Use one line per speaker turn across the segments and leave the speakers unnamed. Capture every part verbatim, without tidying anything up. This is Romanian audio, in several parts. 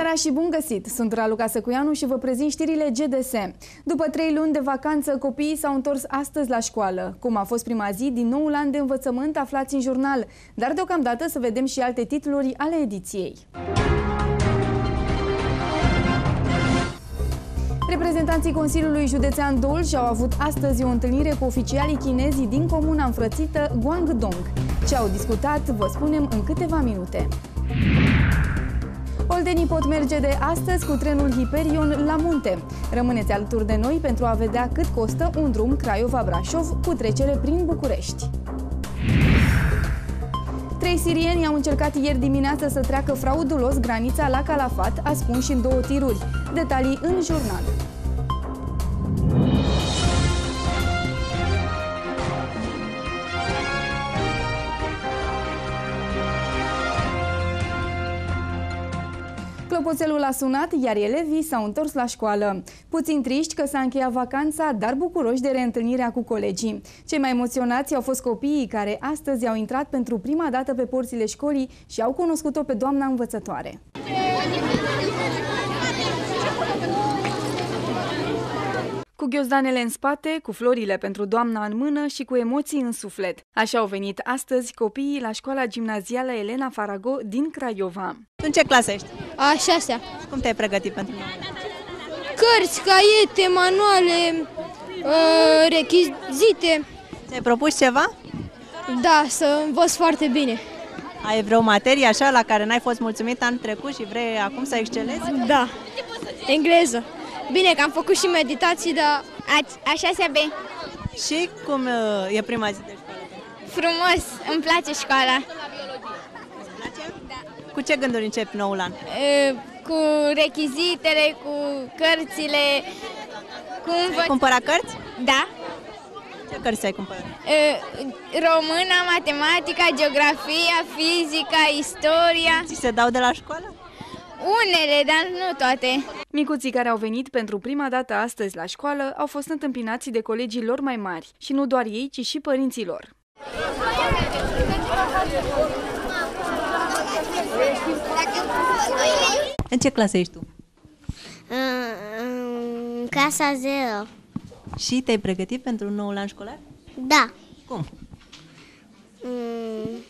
seara și bun găsit! Sunt Raluca Săcuianu și vă prezint știrile G D S. După trei luni de vacanță, copiii s-au întors astăzi la școală. Cum a fost prima zi din noul an de învățământ, aflați în jurnal. Dar deocamdată să vedem și alte titluri ale ediției. Reprezentanții Consiliului Județean Dolj au avut astăzi o întâlnire cu oficialii chinezi din comuna înfrățită Guangdong. Ce au discutat, vă spunem în câteva minute. Oltenii pot merge de astăzi cu trenul Hyperion la munte. Rămâneți alături de noi pentru a vedea cât costă un drum Craiova-Brașov cu trecere prin București. Trei sirieni au încercat ieri dimineață să treacă fraudulos granița la Calafat, ascunși în două tiruri. Detalii în jurnal. Clopoțelul a sunat, iar elevii s-au întors la școală. Puțin triști că s-a încheiat vacanța, dar bucuroși de reîntâlnirea cu colegii. Cei mai emoționați au fost copiii care astăzi au intrat pentru prima dată pe porțile școlii și au cunoscut-o pe doamna învățătoare. Cu ghiozdanele în spate, cu florile pentru doamna în mână și cu emoții în suflet. Așa au venit astăzi copiii la școala gimnazială Elena Farago din Craiova.
În ce clasă ești?
A șasea.
Cum te-ai pregătit pentru noi?
Cărți, caiete, manuale, uh, rechizite.
Ți-ai propus ceva?
Da, să învăț foarte bine.
Ai vreo materie așa la care n-ai fost mulțumit anul trecut și vrei acum să excelezi?
Da, engleză. Bine că am făcut și meditații, dar
a șasea B.
Și cum uh, e prima zi de școală?
Frumos, îmi place școala.
Îți place? Da. Cu ce gânduri începi noul an?
E, cu rechizitele, cu cărțile, cu învăț...
Ai cumpărat cărți?
Da.
Ce cărți ai cumpărat?
E, româna, matematica, geografia, fizica, istoria.
Ți se dau de la școală?
Unele, dar nu toate.
Micuții care au venit pentru prima dată astăzi la școală au fost întâmpinați de colegii lor mai mari. Și nu doar ei, ci și părinții lor.
În ce clasă ești tu?
În clasa zero.
Și te-ai pregătit pentru noul an școlar?
Da.
Cum?
Mm.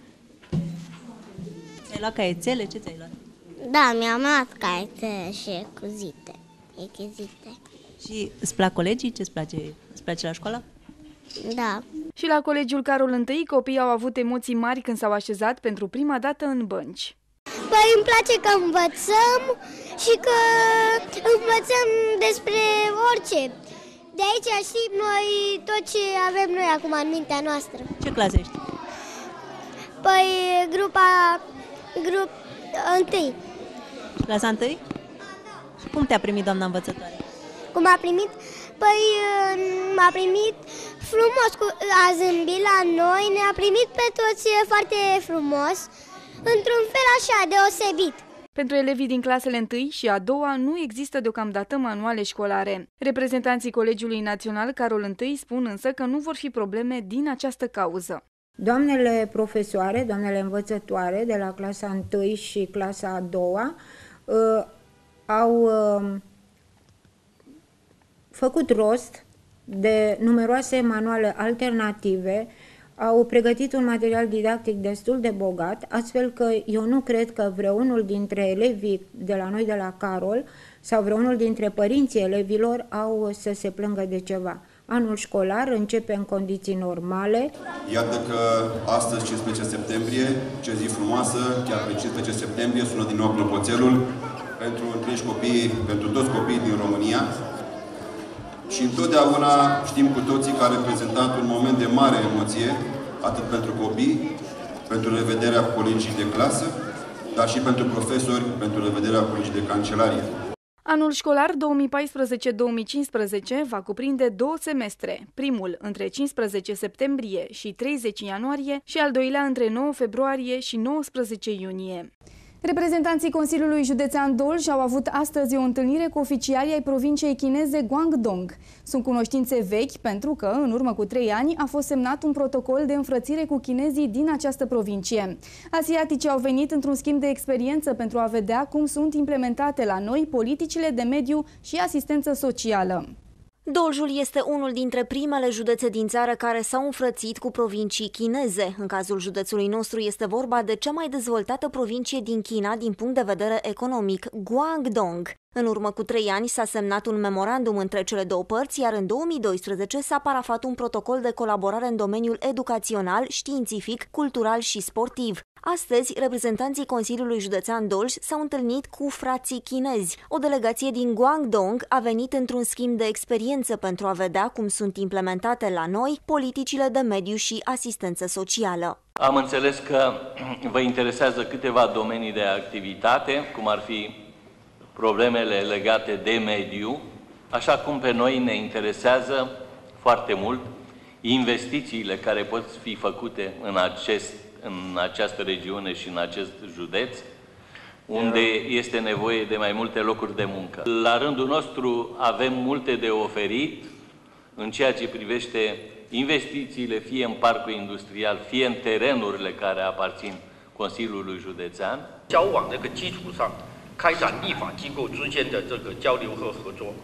Ți-ai luat caiețele? Ce ți-ai luat?
Da, mi-am luat caiete și cuzite, echizite.
Și îți plac colegii? Ce îți place? Îți place la școală?
Da.
Și la colegiul Carol I, copiii au avut emoții mari când s-au așezat pentru prima dată în bănci.
Păi îmi place că învățăm și că învățăm despre orice. De aici știm noi tot ce avem noi acum în mintea noastră.
Ce clasă ești?
Păi grupa, grup întâi.
Clasa întâi? Și cum te-a primit doamna învățătoare?
Cum a primit? Păi m-a primit frumos, a zâmbit la noi, ne-a primit pe toți foarte frumos, într-un fel așa, deosebit.
Pentru elevii din clasele întâi și a doua nu există deocamdată manuale școlare. Reprezentanții Colegiului Național Carol I spun însă că nu vor fi probleme din această cauză.
Doamnele profesoare, doamnele învățătoare de la clasa întâi și clasa a doua uh, au uh, făcut rost de numeroase manuale alternative, au pregătit un material didactic destul de bogat, astfel că eu nu cred că vreunul dintre elevii de la noi de la Carol sau vreunul dintre părinții elevilor au să se plângă de ceva. Anul școlar începe în condiții normale.
Iată că astăzi, cincisprezece septembrie, ce zi frumoasă, chiar pe cincisprezece septembrie, sună din nou clopoțelul pentru întregi copii, pentru toți copiii din România. Și întotdeauna știm cu toții că a reprezentat un moment de mare emoție, atât pentru copii, pentru revederea colegii de clasă, dar și pentru profesori, pentru revederea colegii de cancelarie.
Anul școlar două mii paisprezece două mii cincisprezece va cuprinde două semestre, primul între cincisprezece septembrie și treizeci ianuarie și al doilea între nouă februarie și nouăsprezece iunie. Reprezentanții Consiliului Județean Dolj au avut astăzi o întâlnire cu oficialii ai provinciei chineze Guangdong. Sunt cunoștințe vechi pentru că, în urmă cu trei ani, a fost semnat un protocol de înfrățire cu chinezii din această provincie. Asiaticii au venit într-un schimb de experiență pentru a vedea cum sunt implementate la noi politicile de mediu și asistență socială.
Doljul este unul dintre primele județe din țară care s-au înfrățit cu provincii chineze. În cazul județului nostru este vorba de cea mai dezvoltată provincie din China din punct de vedere economic, Guangdong. În urmă cu trei ani s-a semnat un memorandum între cele două părți, iar în două mii doisprezece s-a parafat un protocol de colaborare în domeniul educațional, științific, cultural și sportiv. Astăzi, reprezentanții Consiliului Județean Dolj s-au întâlnit cu frații chinezi. O delegație din Guangdong a venit într-un schimb de experiență pentru a vedea cum sunt implementate la noi politicile de mediu și asistență socială.
Am înțeles că vă interesează câteva domenii de activitate, cum ar fi problemele legate de mediu, așa cum pe noi ne interesează foarte mult investițiile care pot fi făcute în, acest, în această regiune și în acest județ, unde este nevoie de mai multe locuri de muncă. La rândul nostru avem multe de oferit în ceea ce privește investițiile, fie în parcul industrial, fie în terenurile care aparțin Consiliului Județean.
开展立法机构之间的这个交流和合作。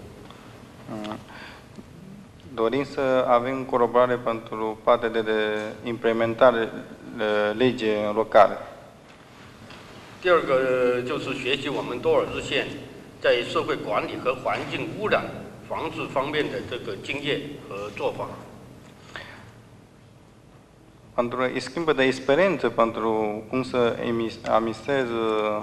Dorim să avem colaborare pentru partea de implementare lege locale.
第二个就是学习我们多尔日县在社会管理和环境污染防治方面的这个经验和做法。
Pentru schimbul de experiență pentru cum să administreze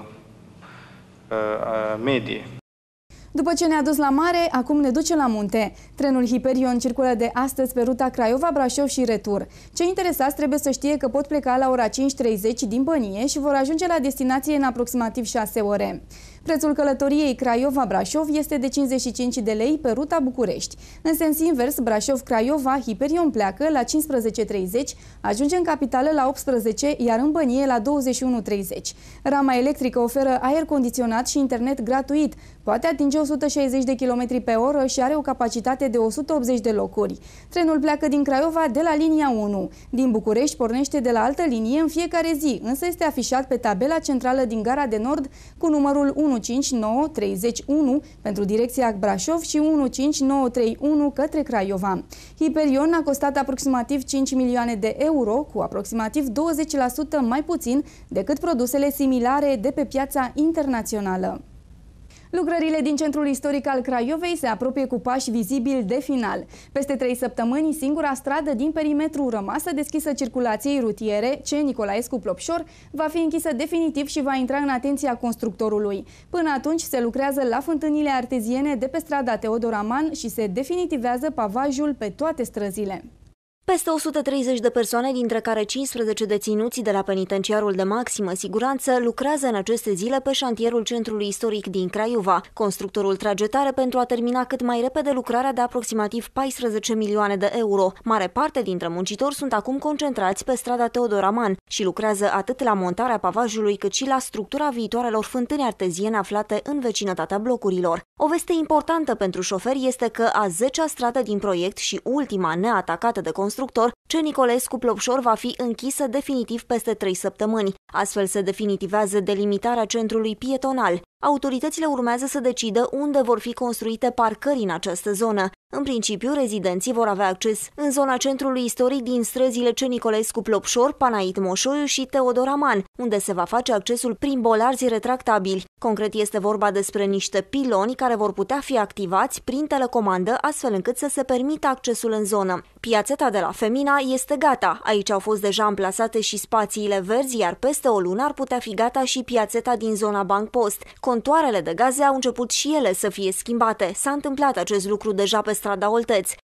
medie.
După ce ne-a dus la mare, acum ne duce la munte. Trenul Hyperion circulă de astăzi pe ruta Craiova-Brașov și retur. Cei interesați trebuie să știe că pot pleca la ora cinci treizeci din Bănie și vor ajunge la destinație în aproximativ șase ore. Prețul călătoriei Craiova-Brașov este de cincizeci și cinci de lei pe ruta București. În sens invers, Brașov-Craiova, Hyperion pleacă la cincisprezece treizeci, ajunge în capitală la optsprezece, iar în Bănie la douăzeci și unu treizeci. Rama electrică oferă aer condiționat și internet gratuit. Poate atinge o sută șaizeci de kilometri pe oră și are o capacitate de o sută optzeci de locuri. Trenul pleacă din Craiova de la linia unu. Din București pornește de la altă linie în fiecare zi, însă este afișat pe tabela centrală din Gara de Nord cu numărul unu cinci nouă treizeci și unu pentru direcția Brașov și unu cinci nouă trei unu către Craiova. Hyperion a costat aproximativ cinci milioane de euro, cu aproximativ douăzeci la sută mai puțin decât produsele similare de pe piața internațională. Lucrările din centrul istoric al Craiovei se apropie cu pași vizibili de final. Peste trei săptămâni, singura stradă din perimetru rămasă deschisă circulației rutiere, C. Nicolaescu Plopșor, va fi închisă definitiv și va intra în atenția constructorului. Până atunci se lucrează la fântânile arteziene de pe strada Teodor Aman și se definitivează pavajul pe toate străzile.
Peste o sută treizeci de persoane, dintre care cincisprezece deținuți de la penitenciarul de maximă siguranță, lucrează în aceste zile pe șantierul centrului istoric din Craiova. Constructorul trage tare pentru a termina cât mai repede lucrarea de aproximativ paisprezece milioane de euro. Mare parte dintre muncitori sunt acum concentrați pe strada Teodor Aman și lucrează atât la montarea pavajului cât și la structura viitoarelor fântâni arteziene aflate în vecinătatea blocurilor. O veste importantă pentru șoferi este că a zecea stradă din proiect și ultima neatacată de constructor, C. Nicolaescu Plopșor, va fi închisă definitiv peste trei săptămâni. Astfel se definitivează delimitarea centrului pietonal. Autoritățile urmează să decidă unde vor fi construite parcări în această zonă. În principiu, rezidenții vor avea acces în zona centrului istoric din străzile C. Nicolaescu Plopșor, Panait Moșoiu și Teodor Aman, unde se va face accesul prin bolarzi retractabili. Concret este vorba despre niște piloni care vor putea fi activați prin telecomandă, astfel încât să se permită accesul în zonă. Piațeta de la Femina este gata. Aici au fost deja amplasate și spațiile verzi, iar peste o lună ar putea fi gata și piațeta din zona Bancpost. Contoarele de gaze au început și ele să fie schimbate. S-a întâmplat acest lucru deja pe strada Olteț.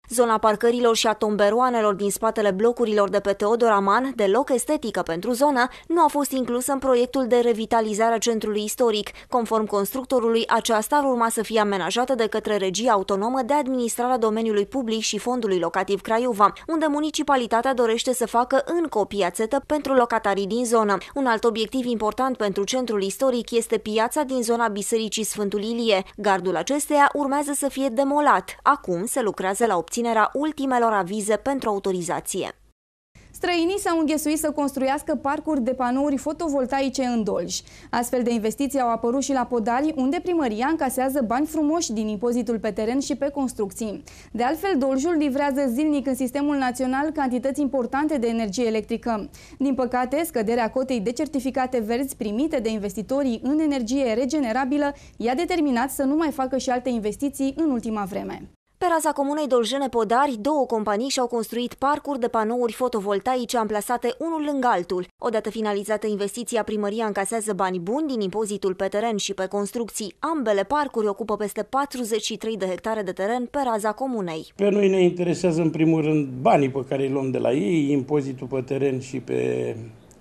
Zona parcărilor și a tomberoanelor din spatele blocurilor de pe Teodor Aman, deloc estetică pentru zonă, nu a fost inclusă în proiectul de revitalizare a centrului istoric. Conform constructorului, aceasta ar urma să fie amenajată de către Regia Autonomă de Administrare a Domeniului Public și Fondului Locativ Craiova, unde municipalitatea dorește să facă încă o piațetă pentru locatarii din zonă. Un alt obiectiv important pentru centrul istoric este piața din zona Bisericii Sfântul Ilie. Gardul acesteia urmează să fie demolat. Acum se lucrează la obținerea ultimelor avize pentru autorizație.
Străinii s-au înghesuit să construiască parcuri de panouri fotovoltaice în Dolj. Astfel de investiții au apărut și la Podari, unde primăria încasează bani frumoși din impozitul pe teren și pe construcții. De altfel, Doljul livrează zilnic în sistemul național cantități importante de energie electrică. Din păcate, scăderea cotei de certificate verzi primite de investitorii în energie regenerabilă i-a determinat să nu mai facă și alte investiții în ultima vreme.
Pe raza comunei Doljene Podari, două companii și-au construit parcuri de panouri fotovoltaice amplasate unul lângă altul. Odată finalizată investiția, primăria încasează bani buni din impozitul pe teren și pe construcții. Ambele parcuri ocupă peste patruzeci și trei de hectare de teren pe raza comunei.
Pe noi ne interesează în primul rând banii pe care îi luăm de la ei, impozitul pe teren și pe,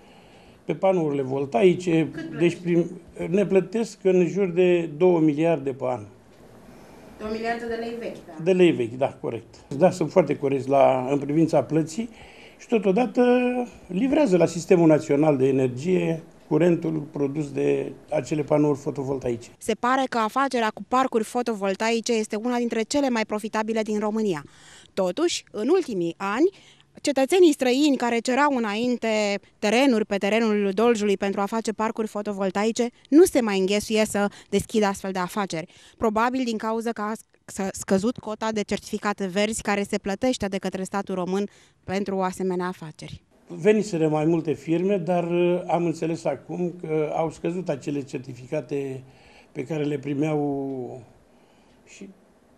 pe panourile voltaice. Deci prim, ne plătesc în jur de două miliarde pe an.
două miliarde de lei vechi, da?
De lei vechi, da, corect. Da, sunt foarte corecți la, în privința plății și totodată livrează la Sistemul Național de Energie curentul produs de acele panouri fotovoltaice.
Se pare că afacerea cu parcuri fotovoltaice este una dintre cele mai profitabile din România. Totuși, în ultimii ani, cetățenii străini care cerau înainte terenuri pe terenul Doljului pentru a face parcuri fotovoltaice nu se mai înghesuie să deschidă astfel de afaceri. Probabil din cauza că a scăzut cota de certificate verzi care se plătește de către statul român pentru asemenea afaceri.
Veniseră mai multe firme, dar am înțeles acum că au scăzut acele certificate pe care le primeau și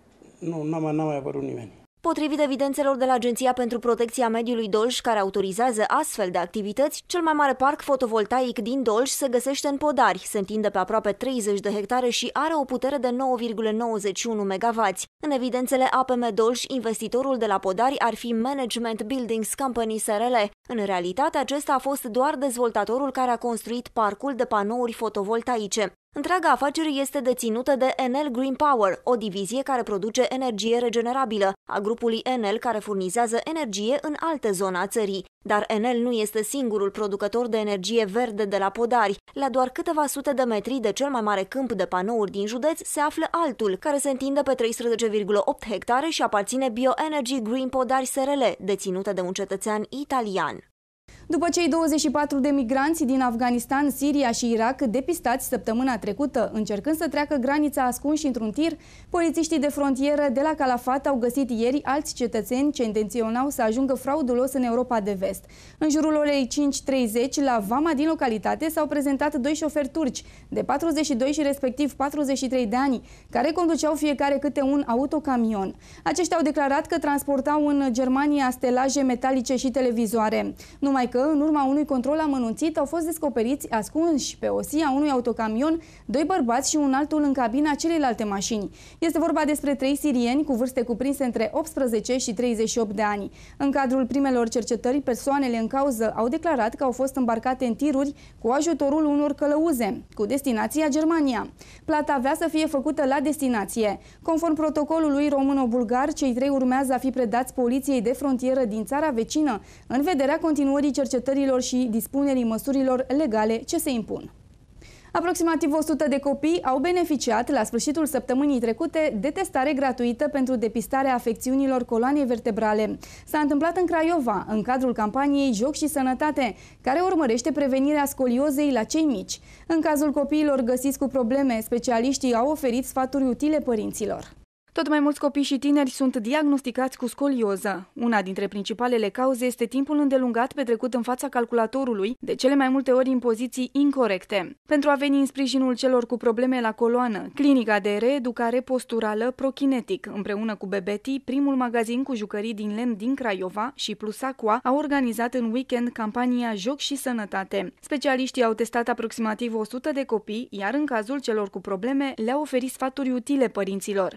nu, n-a mai, n-a mai apărut nimeni.
Potrivit evidențelor de la Agenția pentru Protecția Mediului Dolj, care autorizează astfel de activități, cel mai mare parc fotovoltaic din Dolj se găsește în Podari, se întinde pe aproape treizeci de hectare și are o putere de nouă virgulă nouăzeci și unu megavați. În evidențele A P M Dolj, investitorul de la Podari ar fi Management Buildings Company S R L. În realitate, acesta a fost doar dezvoltatorul care a construit parcul de panouri fotovoltaice. Întreaga afacere este deținută de Enel Green Power, o divizie care produce energie regenerabilă, a grupului Enel care furnizează energie în alte zone a țării. Dar Enel nu este singurul producător de energie verde de la Podari. La doar câteva sute de metri de cel mai mare câmp de panouri din județ se află altul, care se întinde pe treisprezece virgulă opt hectare și aparține Bioenergy Green Podari S R L, deținută de un cetățean italian.
După cei douăzeci și patru de migranți din Afganistan, Siria și Irak depistați săptămâna trecută, încercând să treacă granița ascunși într-un tir, polițiștii de frontieră de la Calafat au găsit ieri alți cetățeni ce intenționau să ajungă fraudulos în Europa de Vest. În jurul orei cinci treizeci, la vama din localitate s-au prezentat doi șoferi turci de patruzeci și doi și respectiv patruzeci și trei de ani, care conduceau fiecare câte un autocamion. Aceștia au declarat că transportau în Germania stelaje metalice și televizoare. Numai că în urma unui control amănunțit au fost descoperiți ascunși pe osia unui autocamion doi bărbați și un altul în cabina celelalte mașini. Este vorba despre trei sirieni cu vârste cuprinse între optsprezece și treizeci și opt de ani. În cadrul primelor cercetări, persoanele în cauză au declarat că au fost îmbarcate în tiruri cu ajutorul unor călăuze, cu destinația Germania. Plata avea să fie făcută la destinație. Conform protocolului româno-bulgar, cei trei urmează a fi predați poliției de frontieră din țara vecină, în vederea continuării cercetărilor și dispunerii măsurilor legale ce se impun. Aproximativ o sută de copii au beneficiat la sfârșitul săptămânii trecute de testare gratuită pentru depistarea afecțiunilor coloanei vertebrale. S-a întâmplat în Craiova, în cadrul campaniei Joc și Sănătate, care urmărește prevenirea scoliozei la cei mici. În cazul copiilor găsiți cu probleme, specialiștii au oferit sfaturi utile părinților. Tot mai mulți copii și tineri sunt diagnosticați cu scolioză. Una dintre principalele cauze este timpul îndelungat petrecut în fața calculatorului, de cele mai multe ori în poziții incorecte. Pentru a veni în sprijinul celor cu probleme la coloană, Clinica de Reeducare Posturală Prokinetic, împreună cu Bebeti, primul magazin cu jucării din lemn din Craiova, și Plus Aqua, au organizat în weekend campania Joc și Sănătate. Specialiștii au testat aproximativ o sută de copii, iar în cazul celor cu probleme le-au oferit sfaturi utile părinților. Mulți au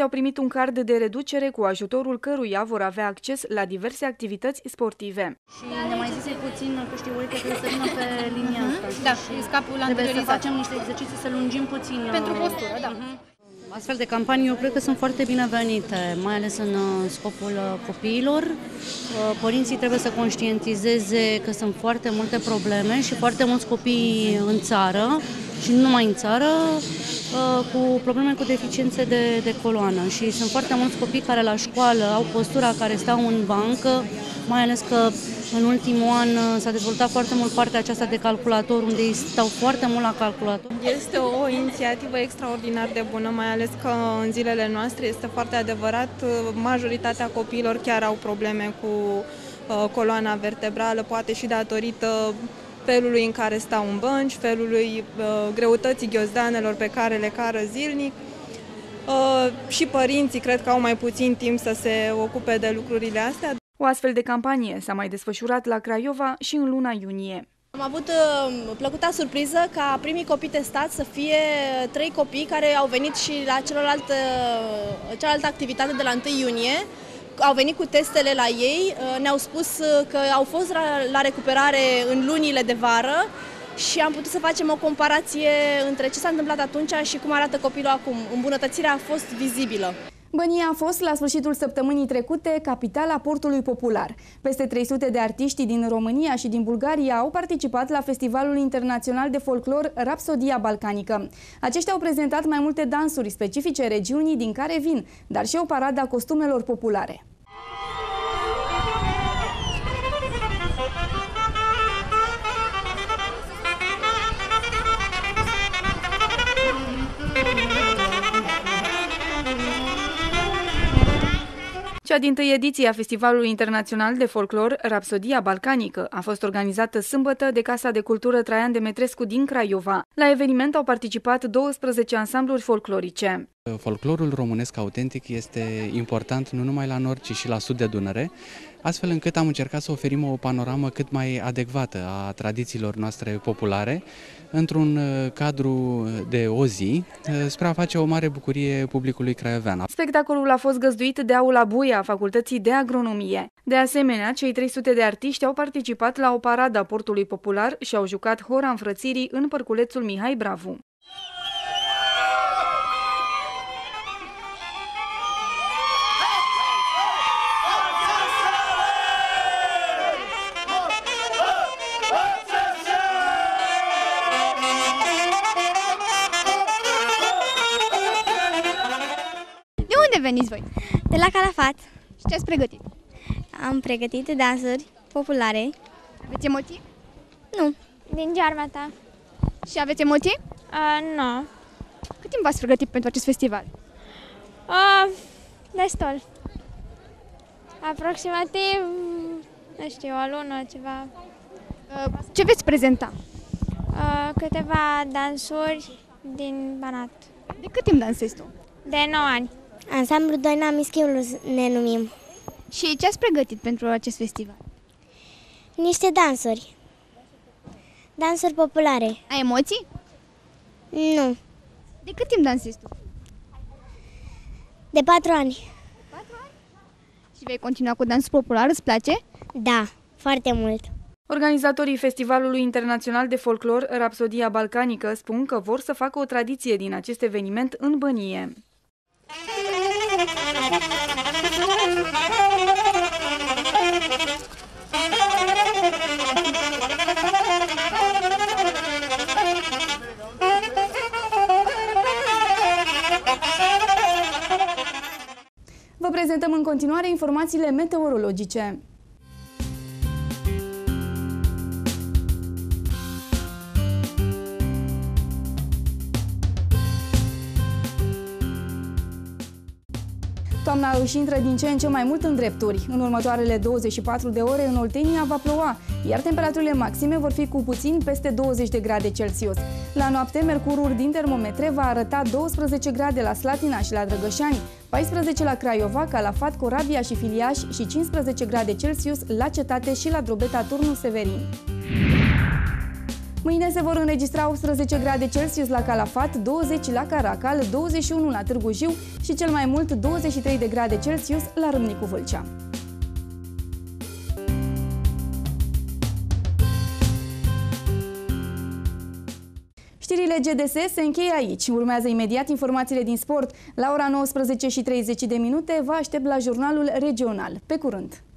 au primit un card de reducere cu ajutorul căruia vor avea acces la diverse activități sportive.
Și ne mai zise puțin că știu uite că să vină pe linia asta.
Da, și scapul la
trebuie să facem niște exerciții, să lungim puțin.
Pentru postură, da.
Astfel de campanii eu cred că sunt foarte binevenite, mai ales în scopul copiilor. Părinții trebuie să conștientizeze că sunt foarte multe probleme și foarte mulți copii în țară și nu numai în țară cu probleme cu deficiențe de, de coloană și sunt foarte mulți copii care la școală au postura care stau în bancă, mai ales că în ultimul an s-a dezvoltat foarte mult partea aceasta de calculator, unde ei stau foarte mult la calculator.
Este o inițiativă extraordinar de bună, mai ales că în zilele noastre este foarte adevărat, majoritatea copiilor chiar au probleme cu uh, coloana vertebrală, poate și datorită felului în care stau în bănci, felului uh, greutății ghiozdanelor pe care le cară zilnic. Uh, și părinții cred că au mai puțin timp să se ocupe de lucrurile astea.
O astfel de campanie s-a mai desfășurat la Craiova și în luna iunie.
Am avut uh, plăcuta surpriză ca primii copii testați să fie trei copii care au venit și la celălaltă, cealaltă activitate de la întâi iunie. Au venit cu testele la ei, uh, ne-au spus că au fost la, la recuperare în lunile de vară și am putut să facem o comparație între ce s-a întâmplat atunci și cum arată copilul acum. Îmbunătățirea a fost vizibilă.
Bănia a fost, la sfârșitul săptămânii trecute, capitala portului popular. Peste trei sute de artiști din România și din Bulgaria au participat la Festivalul Internațional de Folclor Rapsodia Balcanică. Aceștia au prezentat mai multe dansuri specifice regiunii din care vin, dar și o paradă a costumelor populare. Cea dintâi ediție a Festivalului Internațional de Folclor Rapsodia Balcanică a fost organizată sâmbătă de Casa de Cultură Traian Demetrescu din Craiova. La eveniment au participat douăsprezece ansambluri folclorice.
Folclorul românesc autentic este important nu numai la nord, ci și la sud de Dunăre, astfel încât am încercat să oferim o panoramă cât mai adecvată a tradițiilor noastre populare, într-un cadru de o zi, spre a face o mare bucurie publicului craiovean.
Spectacolul a fost găzduit de Aula Buia a Facultății de Agronomie. De asemenea, cei trei sute de artiști au participat la o paradă a portului popular și au jucat hora înfrățirii în Părculețul Mihai Bravu.
De unde veniți voi?
De la Calafat.
Și ce ați pregătit?
Am pregătit dansuri populare.
Aveți emoții?
Nu. Din Gearmata.
Și aveți emoții?
Uh, nu.
Cât timp v-ați pregătit pentru acest festival?
Uh, destul. Aproximativ, nu știu, o lună, ceva.
Uh, ce veți prezenta?
Uh, câteva dansuri din Banat.
De cât timp dansezi tu?
De nouă ani. Ansamblu Doina Mischiul ne numim.
Și ce ați pregătit pentru acest festival?
Niște dansuri. Dansuri populare.
Ai emoții?
Nu.
De cât timp dansezi tu?
De patru ani.
De patru ani? Și vei continua cu dansul popular, îți place?
Da, foarte mult.
Organizatorii Festivalului Internațional de Folclor Rapsodia Balcanică spun că vor să facă o tradiție din acest eveniment în Bănie. Vă prezentăm în continuare informațiile meteorologice. Toamna își intră din ce în ce mai mult în drepturi. În următoarele douăzeci și patru de ore în Oltenia va ploua, iar temperaturile maxime vor fi cu puțin peste douăzeci de grade Celsius. La noapte, mercurul din termometre va arăta douăsprezece grade la Slatina și la Drăgășani, paisprezece la Craiova, Calafat, Corabia și Filiaș și cincisprezece grade Celsius la Cetate și la Drobeta Turnul Severin. Mâine se vor înregistra optsprezece grade Celsius la Calafat, douăzeci la Caracal, douăzeci și unu la Târgu Jiu și cel mai mult douăzeci și trei de grade Celsius la Râmnicu Vâlcea. Știrile G D S se încheie aici. Urmează imediat informațiile din sport. La ora nouăsprezece și treizeci de minute vă aștept la jurnalul regional. Pe curând!